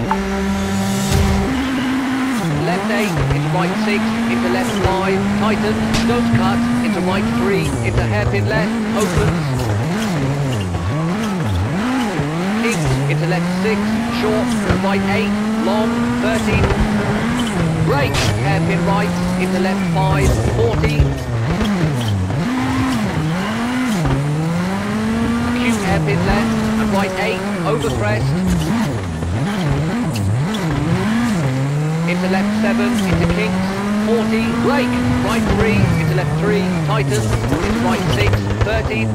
Left 8, into right 6, into left 5, tightens, don't cut, into right 3, into hairpin left, opens. Kicks, into left 6, short, and right 8, long, 30. Brake, hairpin right, into left 5, 40. Acute hairpin left, and right 8, over crest. Into left 7, into kinks, 40, brake, right 3, into left 3, tightens, into right 6, 30,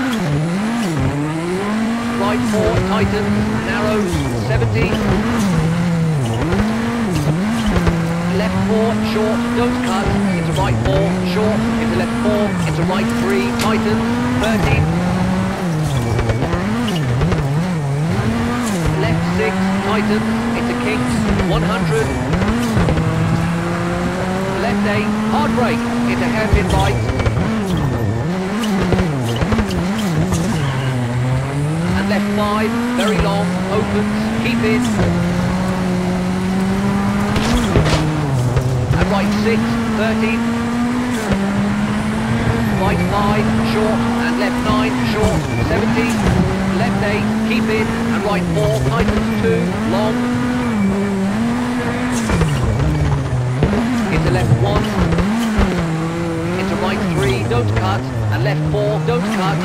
right 4, tightens, narrows, 70, left 4, short, don't cut, into right 4, short, into left 4, into right 3, tightens, 30, left 6, tightens, into kinks, 100, left 8, hard brake, into hairpin right, and left 5, very long, opens, keep in, and right 6, 30, right 5, short, and left 9, short, 70, left 8, keep in, and right 4, tightens 2, long, into left 1, into right 3, don't cut, and left 4, don't cut,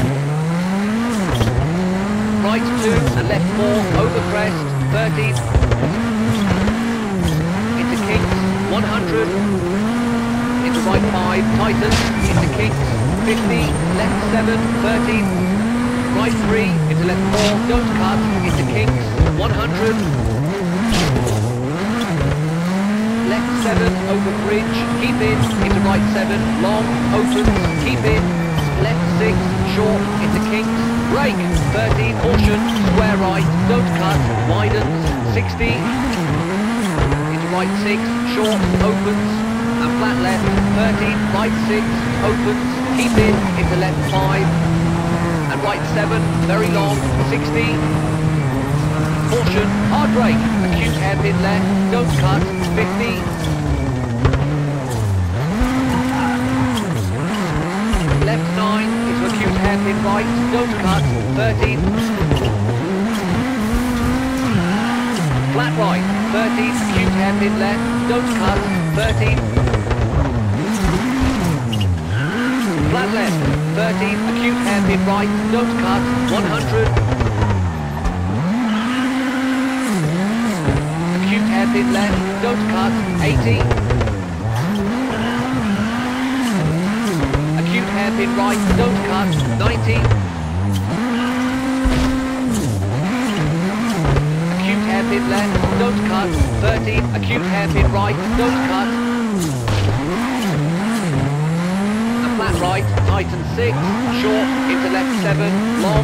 right 2, and left 4, over crest, 30, into kinks, 100, into right 5, tightens, into kinks, 50, left 7, 30, right 3, into left 4, don't cut, into kinks, 100, left 7, over bridge, keep in, into right 7, long, opens, keep in, left 6, short, into kinks, brake, 30, caution, square right, don't cut, widens, 60, into right 6, short, opens, and flat left, 30, right 6, opens, keep in, into left 5, and right 7, very long, 60, caution, hard brake, acute hairpin left, don't cut, 50, left 9, into acute hairpin right, don't cut, 30, flat right, 30, acute hairpin left, don't cut, 30, flat left, 30, acute hairpin right, don't cut, 100, hairpin left, don't cut, 80. Acute hairpin right, don't cut, 90. Acute hairpin left, don't cut, 30. Acute hairpin right, don't cut. A flat right, tighten 6, short, into left 7, long.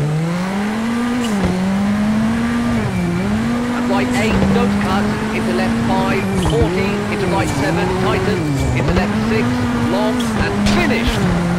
Right 8, don't cut, into left 5, 40, into right 7, tightens, into left 6, long, and finished!